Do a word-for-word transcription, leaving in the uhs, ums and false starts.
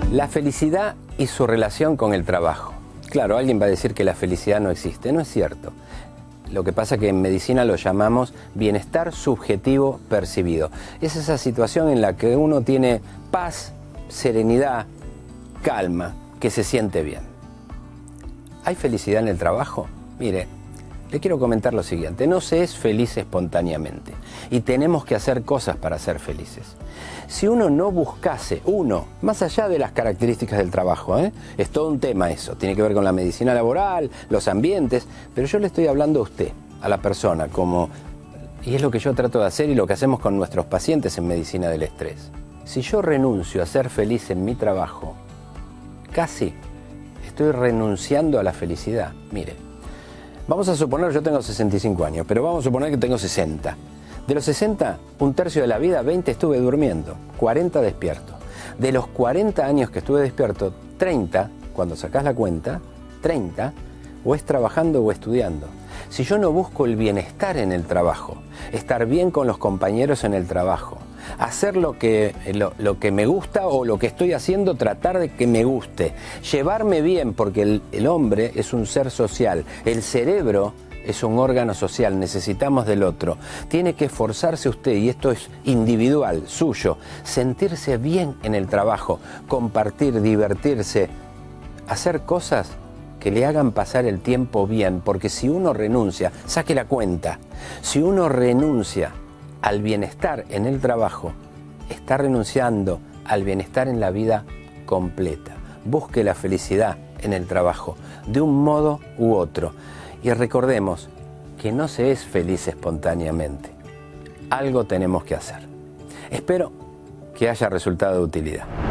La felicidad y su relación con el trabajo. Claro, alguien va a decir que la felicidad no existe. No es cierto. Lo que pasa es que en medicina lo llamamos bienestar subjetivo percibido. Es esa situación en la que uno tiene paz, serenidad, calma, que se siente bien. ¿Hay felicidad en el trabajo? Mire, le quiero comentar lo siguiente. No se es feliz espontáneamente y tenemos que hacer cosas para ser felices. Si uno no buscase, uno, más allá de las características del trabajo, ¿eh? Es todo un tema eso, tiene que ver con la medicina laboral, los ambientes, pero yo le estoy hablando a usted, a la persona, como, y es lo que yo trato de hacer y lo que hacemos con nuestros pacientes en medicina del estrés. Si yo renuncio a ser feliz en mi trabajo, casi estoy renunciando a la felicidad. Mire, vamos a suponer, yo tengo sesenta y cinco años, pero vamos a suponer que tengo sesenta. De los sesenta, un tercio de la vida, veinte estuve durmiendo, cuarenta despierto. De los cuarenta años que estuve despierto, treinta, cuando sacás la cuenta, treinta, o es trabajando o estudiando. Si yo no busco el bienestar en el trabajo, estar bien con los compañeros en el trabajo, hacer lo que, lo, lo que me gusta o lo que estoy haciendo, tratar de que me guste, llevarme bien, porque el, el hombre es un ser social, el cerebro es un órgano social, necesitamos del otro. Tiene que esforzarse usted, y esto es individual, suyo, sentirse bien en el trabajo, compartir, divertirse, hacer cosas que le hagan pasar el tiempo bien, porque si uno renuncia, saque la cuenta, si uno renuncia al bienestar en el trabajo, está renunciando al bienestar en la vida completa. Busque la felicidad en el trabajo, de un modo u otro. Y recordemos que no se es feliz espontáneamente. Algo tenemos que hacer. Espero que haya resultado de utilidad.